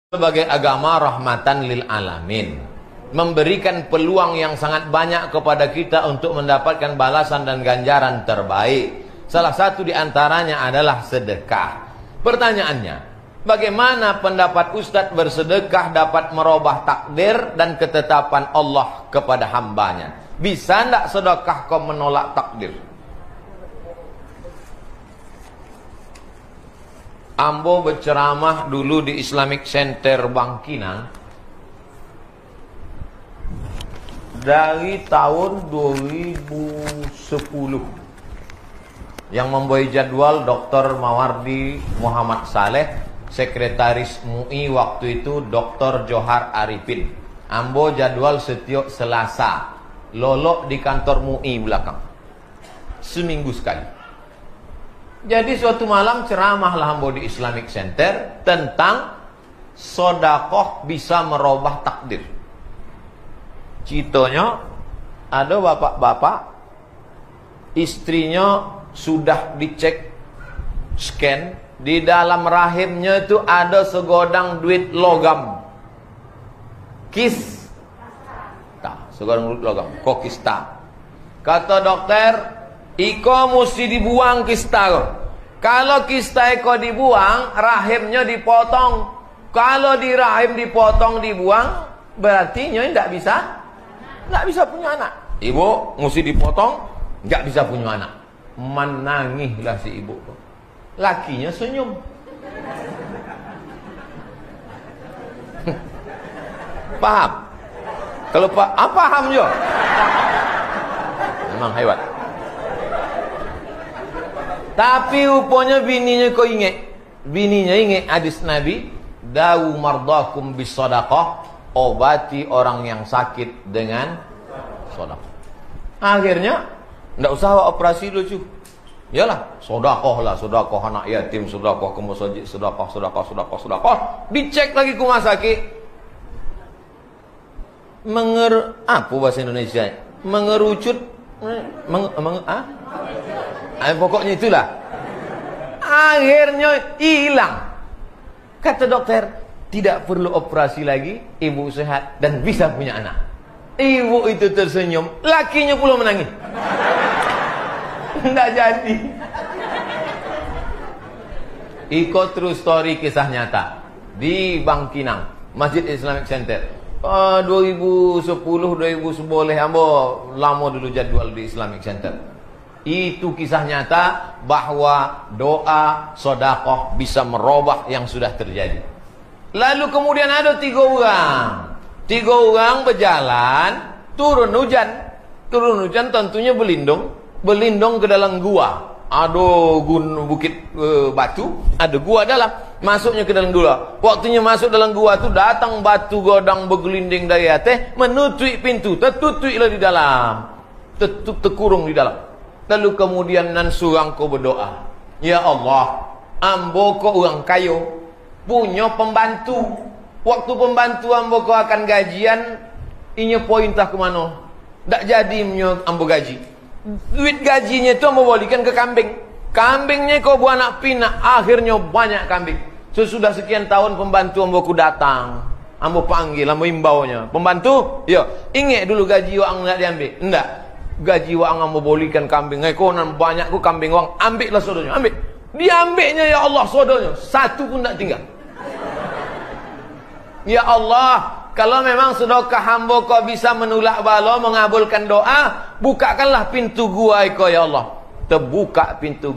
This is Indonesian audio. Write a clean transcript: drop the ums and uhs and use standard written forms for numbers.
Sebagai agama rahmatan lil alamin, memberikan peluang yang sangat banyak kepada kita untuk mendapatkan balasan dan ganjaran terbaik. Salah satu di antaranya adalah sedekah. Pertanyaannya, bagaimana pendapat Ustadz bersedekah dapat merubah takdir dan ketetapan Allah kepada hambanya? Bisa tidak sedekah kau menolak takdir? Ambo berceramah dulu di Islamic Center Bangkinang dari tahun 2010. Yang membuat jadwal Dr. Mawardi Muhammad Saleh, Sekretaris MUI waktu itu Dr. Johar Arifin. Ambo jadwal setiap Selasa, lolok di kantor MUI belakang, seminggu sekali. Jadi suatu malam ceramahlah ambo di Islamic Center tentang sodakoh bisa merubah takdir. Ceritanya ada bapak-bapak, istrinya sudah dicek scan, di dalam rahimnya itu ada segodang duit logam. Segodang duit logam, kokista. Kata dokter, iko mesti dibuang kista. Kalau kista iko dibuang, rahimnya dipotong. Kalau di rahim dipotong, dibuang, berarti nyonya tidak bisa punya anak. Ibu mesti dipotong, nggak bisa punya anak. Menangislah si ibu. Lakinya senyum. Paham? Kalau paham jo. Memang hebat. Tapi rupanya bininya kau ingat. Bininya ingat hadis Nabi, dawu mardakum bis sadaqah, obati orang yang sakit dengan sedekah. Akhirnya enggak usah operasi lucu. Yalah, sedekah lah, sedekah anak yatim, sedekah ke masjid, sedekah. Dicek lagi ke rumah sakit. Apa bahasa Indonesia? Mengerucut pokoknya itulah. Akhirnya hilang. Kata dokter, tidak perlu operasi lagi, ibu sehat dan bisa punya anak. Ibu itu tersenyum, lakinya pula menangis. Tidak jadi. Ikut true story, kisah nyata di Bangkinang, Masjid Islamic Center. 2010-2011 ambo lama dulu jadwal di Islamic Center. Itu kisah nyata bahwa doa sedekah bisa merubah yang sudah terjadi. Lalu kemudian ada tiga orang berjalan, turun hujan tentunya berlindung ke dalam gua. Ada bukit batu, ada gua dalam. Masuknya ke dalam gua. Waktunya masuk dalam gua tu datang batu godang bergelinding dari atas, menutup pintu, tertutuplah di dalam. Terkurung di dalam. Lalu kemudian nan surang ko berdoa, ya Allah, ambo ko orang kayo, punya pembantu. Waktu pembantu ambo ko akan gajian, inya poin tak ke mana? Tak jadi punya ambo gaji. Duit gajinya itu ambo balikan ke kambing. Kambingnya kau buat anak pinak, akhirnya banyak kambing. Sesudah sekian tahun pembantu ambo ku datang, ambo panggil, ambo imbaunya, pembantu, yo, ingat dulu gaji wang nak diambil? Enggak. Gaji wang ambo bolikan kambing. Kau nan banyak ku kambing wang, ambillah sodonya, ambil. Diambilnya ya Allah sodonya, satu pun tak tinggal. Ya Allah, kalau memang sedekah hamba kau bisa menolak bala, mengabulkan doa, bukakanlah pintu gua kau ya Allah. Terbuka pintu